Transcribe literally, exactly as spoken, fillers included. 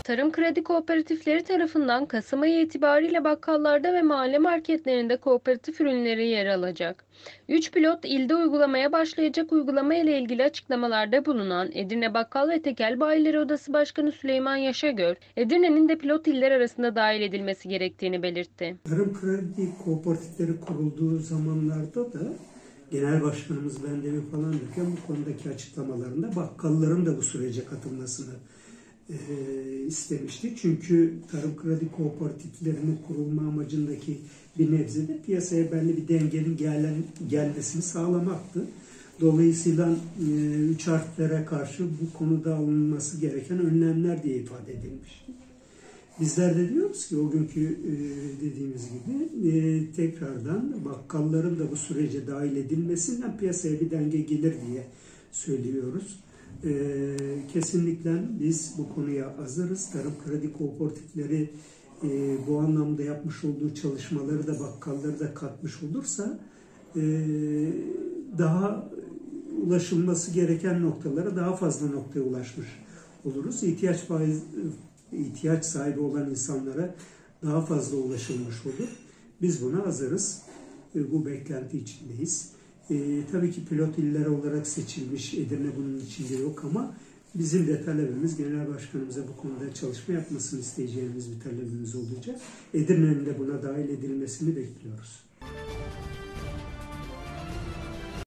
Tarım kredi kooperatifleri tarafından Kasım ayı itibariyle bakkallarda ve mahalle marketlerinde kooperatif ürünleri yer alacak. Üç pilot ilde uygulamaya başlayacak uygulama ile ilgili açıklamalarda bulunan Edirne Bakkal ve Tekel Bayileri Odası Başkanı Süleyman Yaşagöl, Edirne'nin de pilot iller arasında dahil edilmesi gerektiğini belirtti. Tarım kredi kooperatifleri kurulduğu zamanlarda da Genel Başkanımız Bendevi falan derken bu konudaki açıklamalarında bakkalların da bu sürece katılmasını e, istemişti. Çünkü tarım kredi kooperatiflerinin kurulma amacındaki bir nebze de piyasaya belli bir dengenin gelen, gelmesini sağlamaktı. Dolayısıyla e, üç harflere karşı bu konuda alınması gereken önlemler diye ifade edilmişti. Bizler de diyoruz ki o günkü e, dediğimiz gibi e, tekrardan bakkalların da bu sürece dahil edilmesinden piyasaya bir denge gelir diye söylüyoruz. E, kesinlikle biz bu konuya hazırız. Tarım kredi kooperatifleri e, bu anlamda yapmış olduğu çalışmaları da bakkalları da katmış olursa e, daha ulaşılması gereken noktalara daha fazla noktaya ulaşmış oluruz. İhtiyaç faiz ihtiyaç sahibi olan insanlara daha fazla ulaşılmış olur. Biz buna hazırız. E, bu beklenti içindeyiz. E, tabii ki pilot iller olarak seçilmiş, Edirne bunun içinde yok ama bizim de talebimiz, Genel Başkanımıza bu konuda çalışma yapmasını isteyeceğimiz bir talebimiz olacak. Edirne'nin de buna dahil edilmesini bekliyoruz.